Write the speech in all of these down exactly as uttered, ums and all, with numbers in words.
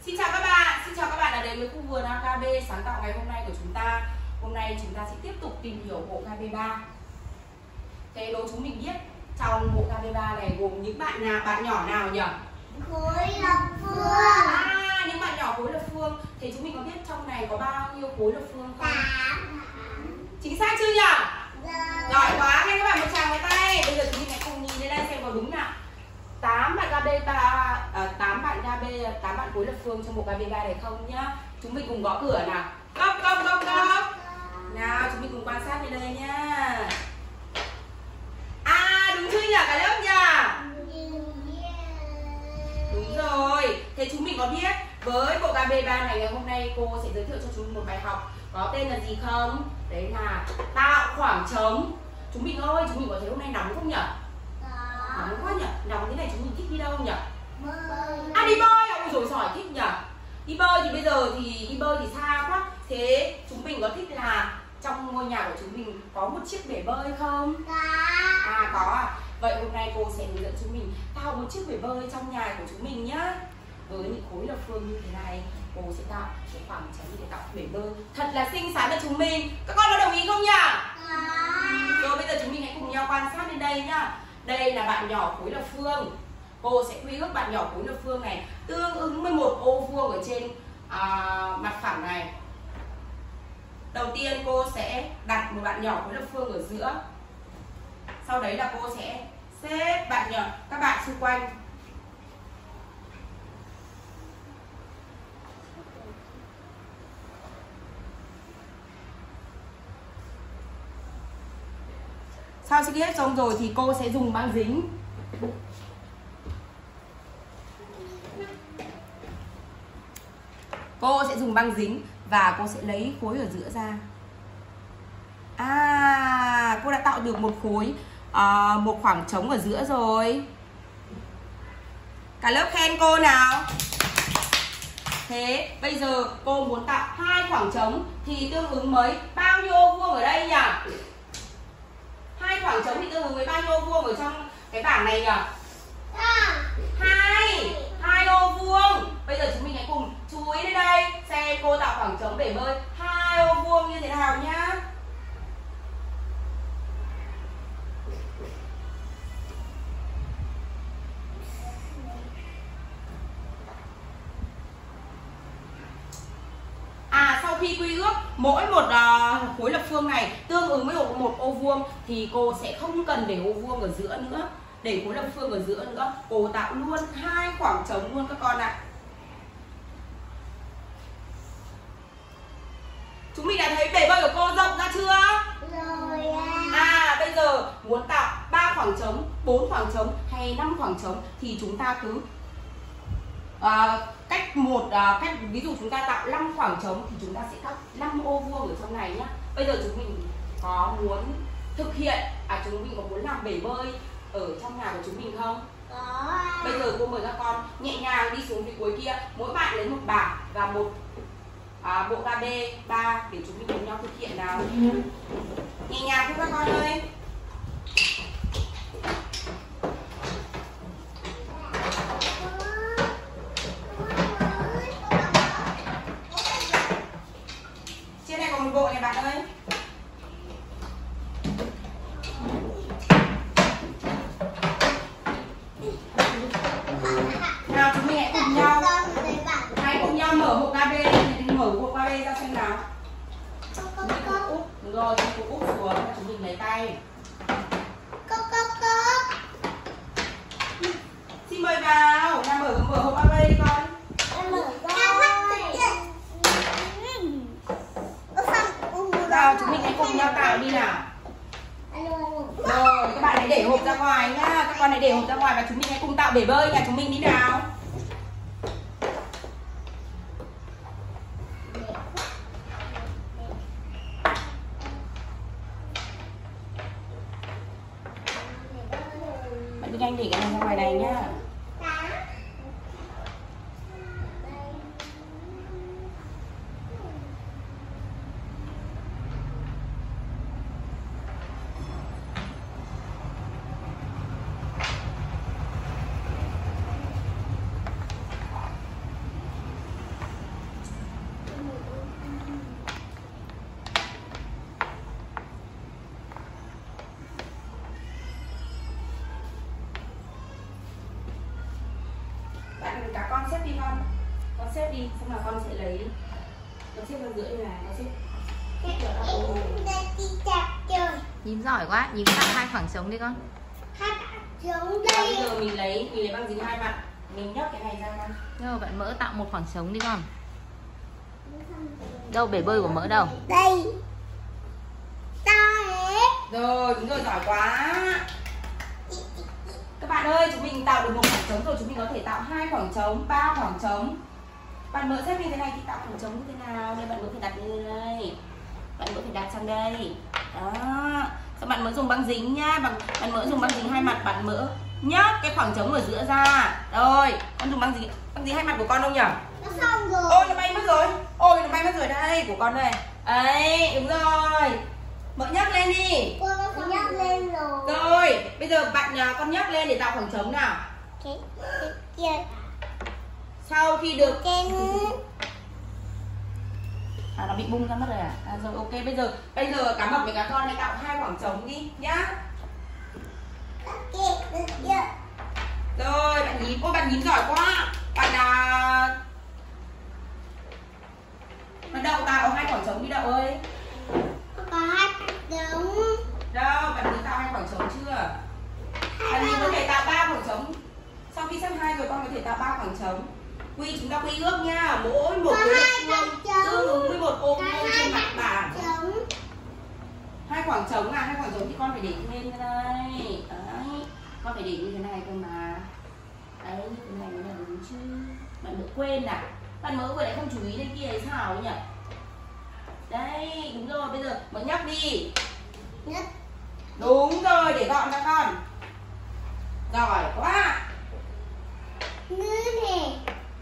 Xin chào các bạn, xin chào các bạn đã đến với khu vườn a ca bê sáng tạo ngày hôm nay của chúng ta. Hôm nay chúng ta sẽ tiếp tục tìm hiểu bộ ca bê ba. Thế đố chúng mình biết trong bộ ca bê ba này gồm những bạn nào, bạn nhỏ nào nhỉ? Khối lập phương. À, những bạn nhỏ khối lập phương. Thế chúng mình có biết trong này có bao nhiêu khối lập phương không? Tám. Chính xác chưa nhỉ? Rồi. Giỏi quá,ให้các bạn một tràng vào tay. Bây giờ chúng mình hãy cùng nhìn lên đây xem có đúng nào. tám bạn ca bê ba, à, tám bạn ca bê, tám bạn khối lập phương trong bộ ca bê ba này không nhá. Chúng mình cùng gõ cửa nào. Cốc cốc cốc cốc. Nào, chúng mình cùng quan sát bên đây nhá. À, đúng chưa nhỉ cả lớp nhỉ? Đúng rồi. Thế chúng mình có biết với bộ ca bê ba này ngày hôm nay cô sẽ giới thiệu cho chúng mình một bài học có tên là gì không? Đấy là tạo khoảng trống. Chúng mình ơi, chúng mình có thấy hôm nay nóng không nhỉ? Nóng quá nhỉ? Nóng thế này chúng mình thích đi đâu nhỉ? Bơi. À, đi bơi, ôi dồi giỏi, thích nhỉ? Đi bơi thì bây giờ thì đi bơi thì xa quá. Thế chúng mình có thích là trong ngôi nhà của chúng mình có một chiếc bể bơi không? Có. À, có à? Vậy hôm nay cô sẽ hướng dẫn chúng mình tạo một chiếc bể bơi trong nhà của chúng mình nhá. Với những khối lập phương như thế này, cô sẽ tạo cái khoảng trống để tạo bể bơi thật là xinh xắn cho chúng mình. Các con có đồng ý không nhỉ? Có. Rồi bây giờ chúng mình hãy cùng nhau quan sát lên đây nhá. Đây là bạn nhỏ khối lập phương. Cô sẽ quy ước bạn nhỏ khối lập phương này tương ứng với một ô vuông ở trên à, mặt phẳng này. Đầu tiên cô sẽ đặt một bạn nhỏ khối lập phương ở giữa. Sau đấy là cô sẽ xếp bạn nhỏ các bạn xung quanh. Sau khi hết xong rồi thì cô sẽ dùng băng dính. Cô sẽ dùng băng dính và cô sẽ lấy khối ở giữa ra. À, cô đã tạo được một khối, à, một khoảng trống ở giữa rồi. Cả lớp khen cô nào. Thế bây giờ cô muốn tạo hai khoảng trống thì tương ứng mấy bao nhiêu ô vuông ở đây nhỉ? Hai khoảng trống thì tương ứng với bao nhiêu ô vuông ở trong cái bảng này nhỉ? Hai, hai ô vuông. Bây giờ chúng mình hãy cùng chú ý đến đây xem cô tạo khoảng trống bể bơi hai ô vuông như thế nào nhá. À, sau khi quy ước mỗi một uh, khối lập phương này tương ứng với một, một ô vuông thì cô sẽ không cần để ô vuông ở giữa nữa, để khối lập phương ở giữa nữa. Cô tạo luôn hai khoảng trống luôn các con ạ. Chúng mình đã thấy bể bơi của cô rộng ra chưa? Rồi à. À, bây giờ muốn tạo ba khoảng trống, bốn khoảng trống hay năm khoảng trống thì chúng ta cứ à, cách một à, cách ví dụ chúng ta tạo năm khoảng trống thì chúng ta sẽ tạo năm ô vuông ở trong này nhá. Bây giờ chúng mình có muốn thực hiện à chúng mình có muốn làm bể bơi ở trong nhà của chúng mình không? Có. Bây giờ cô mời các con nhẹ nhàng đi xuống phía cuối kia, mỗi bạn lấy một bảng và một à, bộ ca bê ba để chúng mình cùng nhau thực hiện nào. Nhẹ nhàng thôi các con ơi. Trên này còn một bộ này bạn ơi. Nào chúng mình hãy cùng nhau hãy cùng nhau mở hộp ca bê, mở hộp ca bê ra xem nào. Chúng mình cùng úp, đúng rồi, chúng mình cùng úp xuống và chúng mình lấy tay. Cốc cốc cốc. Xin mời vào, nào mở mở hộp ca bê đi con. Em mở ra. Nào chúng mình hãy cùng nhau tạo đi nào. Rồi, các bạn hãy để hộp ra ngoài nhá. Các con hãy để hộp ra ngoài và chúng mình hãy cùng tạo bể bơi nhà chúng mình đi nào. Bạn đi nhanh để cái này ra ngoài này nhá. con xếp đi con. Con xếp đi, xong là con sẽ lấy. Con xếp vào giữa như này, con xếp. Nhím giỏi quá, nhím tạo hai khoảng trống đi con. Hai khoảng trống Bây đây. giờ mình lấy mình lấy băng dính hai mặt, mình nhấc cái này ra con. Rồi bạn Mỡ tạo một khoảng trống đi con. Đâu bể bơi của Mỡ đâu? Đây. Ta hết. Rồi, đúng rồi, giỏi quá. Các bạn ơi, chúng mình tạo được một khoảng trống rồi, chúng mình có thể tạo hai khoảng trống, ba khoảng trống. Bạn Mỡ xếp như thế này thì tạo khoảng trống như thế nào? Đây bạn Mỡ phải đặt như đây. Bạn Mỡ phải đặt sang đây. Đó. Các bạn Mỡ dùng băng dính nhá, bạn bạn Mỡ dùng băng dính hai mặt, bạn Mỡ nhấc cái khoảng trống ở giữa ra. Rồi, con dùng băng dính băng dính hai mặt của con không nhỉ? Nó xong rồi. Ôi nó bay mất rồi. Ôi nó bay mất rồi đây, của con đây. Ấy, đúng rồi. Mỡ nhấc lên đi. Cô nó phải nhắc lên rồi. Rồi, bây giờ bạn nhà con nhấc lên để tạo khoảng trống nào. Cái cái kia. Sau khi được Cái à, nó bị bung ra mất rồi à? À rồi ok, bây giờ bây giờ cá mập với cá con hãy tạo hai khoảng trống đi nhá. kia kia. Rồi, bạn nhím, ôi bạn nhím giỏi quá. Bạn là bạn Đậu tạo hai khoảng trống đi Đậu ơi. Có hai khoảng trống. Đâu, bạn nhím tạo hai khoảng trống chưa? Bạn nhím có thể tạo ba khoảng trống. Sau khi xếp hai rồi con có thể tạo ba khoảng trống. Quy chúng ta quy ước nha, mỗi một Có cái hai vuông khoảng trống. tương ứng với một ô vuông Hai trên mặt bảng. trống. Hai khoảng trống à, hai khoảng trống thì con phải để lên như đây. Đấy, con phải để như thế này cơ mà. Đấy, như thế này mới là đúng chứ. Bạn Mỡ quên à? Bạn Mỡ vừa nãy không chú ý lên kia hay sao ấy nhỉ? Đây, đúng rồi, bây giờ Mỡ nhấc đi. Nhất. Đúng rồi, để gọn ra con. Giỏi quá. Ngư nè.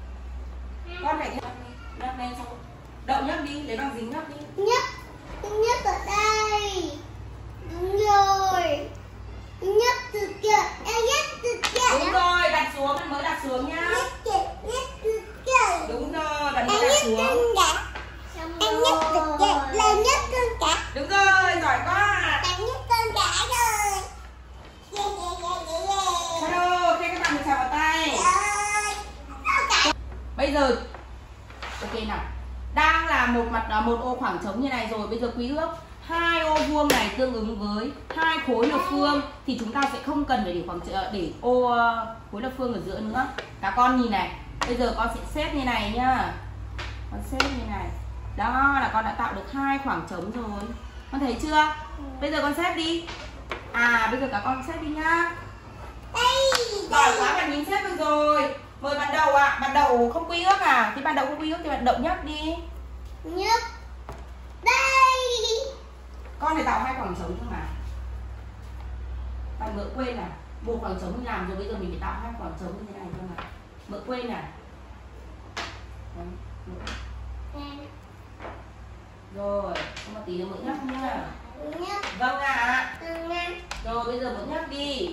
Con phải nhấc lên xong. Đậu nhấc đi, lấy băng dính nhấc đi. Nhất. Nhất ở đây. Đúng rồi. Nhất từ kia. Em nhất từ kia. Đúng rồi, đặt xuống, bạn Mỡ đặt xuống nhá. Nhất kia. Nhất từ kia. Đúng rồi, bạn Mỡ Em đặt nhất xuống. cưng cả. Em nhất từ kia. Là nhất cưng cả. Đúng rồi, giỏi quá. Em nhất cưng cả rồi. Yeah, yeah, yeah, yeah, yeah. Hello, ok các bạn mình chào vào tay. Rồi. Đâu cả. Bây giờ ok nào. Đang là một mặt một ô khoảng trống như này rồi, bây giờ quý ước hai ô vuông này tương ứng với hai khối lập phương thì chúng ta sẽ không cần phải để khoảng để ô khối lập phương ở giữa nữa. Các con nhìn này, bây giờ con sẽ xếp như này nhá. Con xếp như này. Đó là con đã tạo được hai khoảng trống rồi. Con thấy chưa? Bây giờ con xếp đi. À bây giờ các con xếp đi nhá. Đây. Giỏi quá, bạn nhìn xếp được rồi. Mời bạn Đậu ạ, à. Bạn Đậu không quy ước à? Thì bạn Đậu không quy ước thì bạn Đậu nhấc đi. Nhất. Đây. Con phải tạo hai khoảng trống thôi mà. Bạn Mỡ quên à? Một khoảng trống mình làm rồi, bây giờ mình phải tạo hai khoảng trống như thế này thôi mà. Mỡ quên à? Đấy, Mỡ. Rồi, không một tí nữa Mỡ nhấc nhá. Nhất. Vâng ạ. À. Nhất. Rồi bây giờ Mỡ nhấc đi.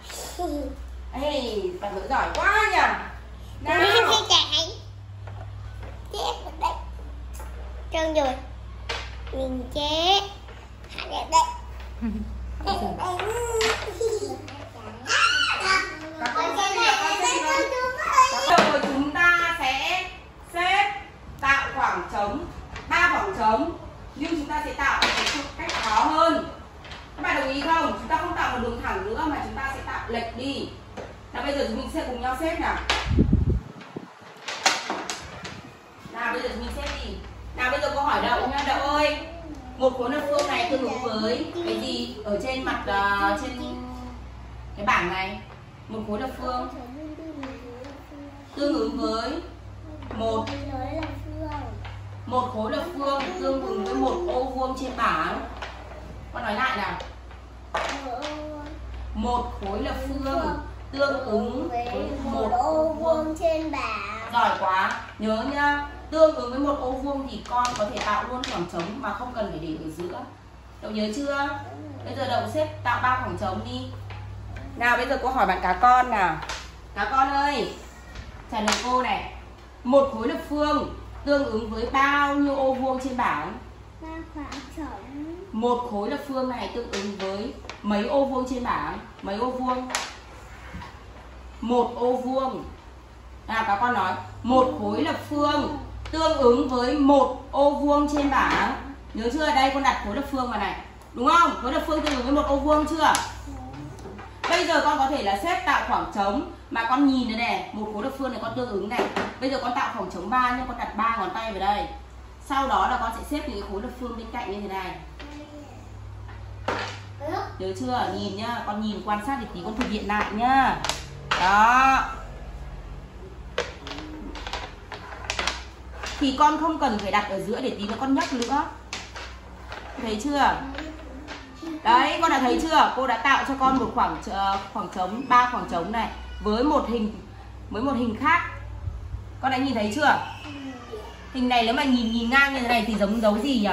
Ê, bạn Mỡ giỏi quá nhỉ. Nào. Đi chạy. Chết ở đây. Trơn rồi. Mình chết. Hãy ở đây. Đây ở đây. Các con xem đi, các con xem đi. Rồi chúng ta sẽ xếp tạo khoảng trống, ba khoảng trống, nhưng chúng ta sẽ tạo một cách khó hơn. Các bạn đồng ý không? Chúng ta không tạo một đường thẳng nữa mà chúng ta sẽ tạo lệch đi. Nào bây giờ chúng mình sẽ cùng nhau xếp nào. Nào bây giờ chúng mình xếp đi. Nào bây giờ câu hỏi Đậu nha. Đậu ơi, một khối lập phương này tương ứng với cái gì ở trên mặt uh, trên cái bảng này? Một khối lập phương tương ứng với một một khối lập phương tương ứng với một ô vuông trên bảng. Con nói lại nào. Một khối lập phương tương ứng với một ô vuông trên bảng. Giỏi quá. Nhớ nhá, tương ứng với một ô vuông thì con có thể tạo luôn khoảng trống mà không cần phải để ở giữa. Đậu nhớ chưa? Bây giờ Đậu xếp tạo ba khoảng trống đi. Nào bây giờ cô hỏi bạn cá con nào. Cá con ơi, trả lời cô này. Một khối lập phương tương ứng với bao nhiêu ô vuông trên bảng? Ba khoảng trống. Một khối lập phương này tương ứng với mấy ô vuông trên bảng? Mấy ô vuông? Một ô vuông. Nào các con nói, một khối lập phương tương ứng với một ô vuông trên bảng. Nhớ chưa? Đây con đặt khối lập phương vào này. Đúng không? Khối lập phương tương ứng với một ô vuông chưa? Bây giờ con có thể là xếp tạo khoảng trống mà con nhìn đây này, một khối lập phương này con tương ứng này. Bây giờ con tạo khoảng trống ba nhưng con đặt ba ngón tay vào đây. Sau đó là con sẽ xếp những cái khối lập phương bên cạnh như thế này. Nhớ chưa? Nhìn nhá, con nhìn quan sát để tí con thực hiện lại nhá. Đó. Thì con không cần phải đặt ở giữa để tí nữa con nhấc nữa. Thấy chưa? Đấy, con đã thấy chưa? Cô đã tạo cho con một khoảng khoảng trống, ba khoảng trống này với một hình với một hình khác. Con đã nhìn thấy chưa? Hình này nếu mà nhìn nhìn ngang như thế này thì giống dấu gì nhỉ?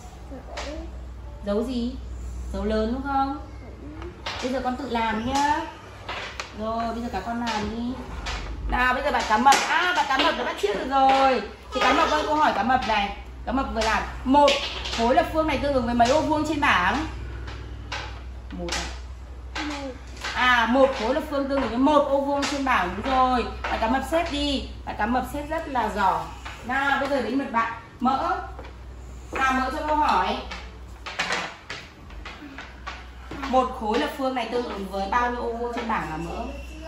Dấu gì? Dấu lớn đúng không? Bây giờ con tự làm nhá. Rồi, bây giờ cả con làm đi. Nào, bây giờ bạn cá mập. À, bạn cá mập đã bắt chước được rồi. Thì cá mập ơi, cô hỏi cá mập này. Cá mập vừa làm một khối lập phương này tương ứng với mấy ô vuông trên bảng? Một à, một khối lập phương tương ứng với một ô vuông trên bảng. Đúng rồi. Bạn cá mập xếp đi. Bạn cá mập xếp rất là giỏi. Nào, bây giờ đến lượt bạn Mỡ. Nào, Mỡ cho câu hỏi. Một khối lập phương này tương ứng với bao nhiêu ô vuông trên bảng là Mỡ?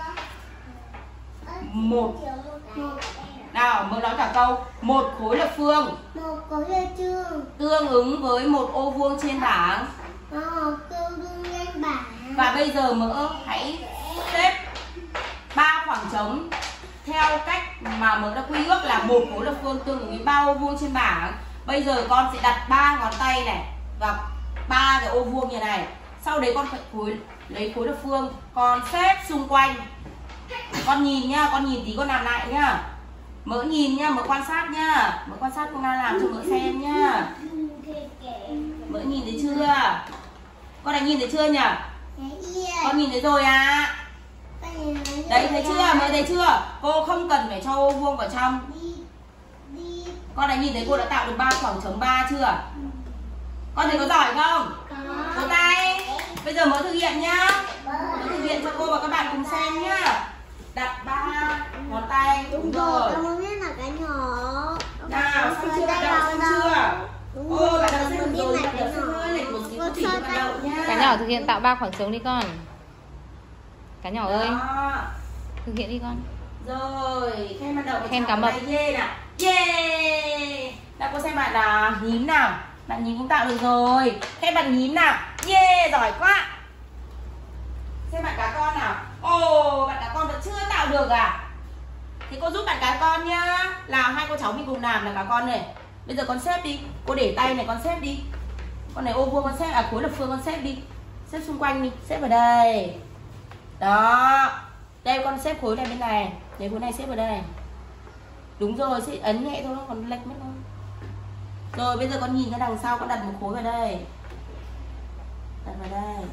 Một. Nào, Mỡ nói cả câu. Một khối lập phương Một khối lập phương tương ứng với một ô vuông trên bảng. Ờ, tương đương trên bảng. Và bây giờ Mỡ hãy xếp ba khoảng trống theo cách mà Mỡ đã quy ước là một khối lập phương tương ứng với bao ô vuông trên bảng. Bây giờ con sẽ đặt ba ngón tay này vào ba cái ô vuông như này. Sau đấy con phải khối lấy khối lập phương con xếp xung quanh. Con nhìn nhá, con nhìn tí con làm lại nhá. Mỡ nhìn nhá, Mỡ quan sát nhá. Mỡ quan sát con đang làm cho Mỡ xem nhá. Mỡ nhìn thấy chưa? Con đã nhìn thấy chưa nhỉ? Con nhìn thấy rồi à? Đấy, thấy chưa? Mỡ thấy chưa? Cô không cần phải cho ô vuông vào trong. Con đã nhìn thấy cô đã tạo được ba khoảng trống ba chưa? Con thấy có giỏi không? Vỗ tay. Bây giờ Mỡ thực hiện nhá. Mỡ thực hiện cho cô và các bạn cùng xem nhá. Đặt ba ngón tay. Đúng rồi. Con muốn biết là cái nhỏ. Nào, xong chưa? Bạn đậu xong chưa? Ô, bạn đậu xong rồi. Bạn đậu xong hơi lệch một xíu chỉ cho bạn đậu nhá. Cả nhỏ thực hiện tạo ba khoảng trống đi con. Cả nhỏ ơi. Đó. Thực hiện đi con. Rồi, khen bạn đậu. Khen cá mập. Yeah nào. Yeah. Nào cô xem bạn là nhím nào. Bạn nhím cũng tạo được rồi. Khen bạn nhím nào. Yeah, giỏi quá. Xem bạn cá con nào. Ồ, bạn cá con vẫn chưa tạo được à? Thì cô giúp bạn cá con nhá. Nào, hai cô cháu mình cùng làm là cá con này. Bây giờ con xếp đi. Cô để tay này con xếp đi. Con này ô vuông con xếp, à khối lập phương con xếp đi. Xếp xung quanh đi, xếp vào đây. Đó. Đây con xếp khối này bên này. Lấy khối này xếp vào đây. Đúng rồi, sẽ ấn nhẹ thôi, còn lệch mất thôi. Rồi bây giờ con nhìn ra đằng sau, con đặt một khối vào đây. Đặt vào đây.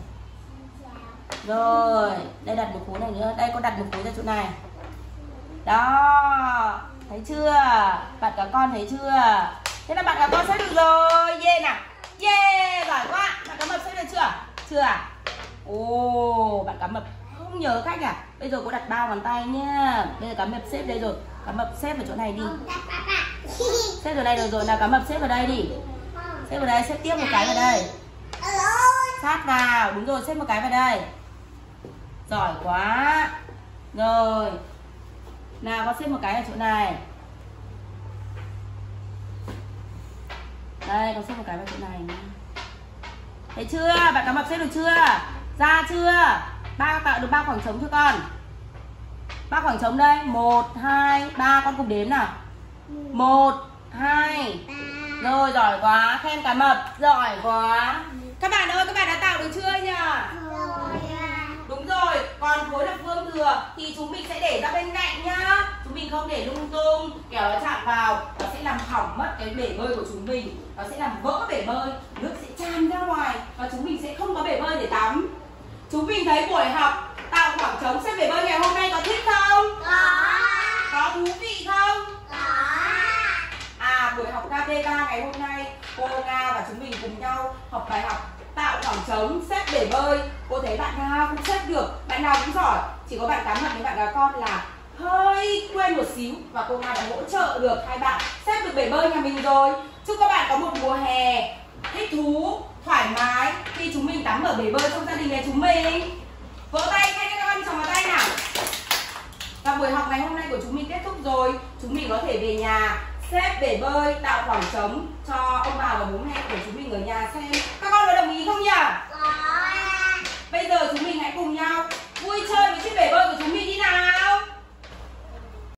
Rồi, đây đặt một khối này nữa. Đây con đặt một khối ra chỗ này. Đó. Thấy chưa? Bạn cả con thấy chưa? Thế là bạn cả con xếp được rồi. Yeah nào. Yeah, giỏi quá. Bạn cá mập xếp được chưa? Chưa à? Ồ, bạn cá mập không nhớ cách à? Bây giờ cô đặt ba ngón tay nhá. Bây giờ cá mập xếp đây rồi. Cá mập xếp vào chỗ này đi. Xếp vào đây rồi rồi. Nào cá mập xếp vào đây đi. Xếp vào đây, xếp tiếp một cái vào đây. Sát vào. Đúng rồi, xếp một cái vào đây. Giỏi quá. Rồi. Nào con xếp một cái ở chỗ này. Đây, con xếp một cái vào chỗ này. Thấy chưa? Bạn cá mập xếp được chưa? Ra chưa? Ba tạo được ba khoảng trống cho con. Ba khoảng trống đây. Một, hai, ba. Con cùng đếm nào. Một, hai. Rồi, giỏi quá. Khen cá mập. Giỏi quá. Các bạn ơi, các bạn đã tạo được chưa nhỉ? Đúng rồi. Còn khối lập phương thừa thì chúng mình sẽ để ra bên cạnh nhá. Chúng mình không để lung tung, kéo nó chạm vào, nó sẽ làm hỏng mất cái bể bơi của chúng mình. Nó sẽ làm vỡ bể bơi, nước sẽ tràn ra ngoài và chúng mình sẽ không có bể bơi để tắm. Chúng mình thấy buổi học tạo khoảng trống xếp bể bơi ngày hôm nay có thích không? Có. Có thú vị không? Có. À, buổi học ca pê ba ngày hôm nay cô Nga và chúng mình cùng nhau học bài học tạo khoảng trống xếp bể bơi. Cô thấy bạn nào cũng xếp được, bạn nào cũng giỏi. Chỉ có bạn cá mập với bạn cá con là hơi quên một xíu và cô Nga đã hỗ trợ được hai bạn xếp được bể bơi nhà mình rồi. Chúc các bạn có một mùa hè thích thú, thoải mái khi chúng mình tắm ở bể bơi trong gia đình nhà chúng mình. Vỗ tay,ให้các con tròng vào tay nào. Và buổi học ngày hôm nay của chúng mình kết thúc rồi. Chúng mình có thể về nhà xếp bể bơi, tạo khoảng trống cho ông bà và bố mẹ của chúng mình ở nhà xem. Các con có đồng ý không nhỉ? Bây giờ chúng mình hãy cùng nhau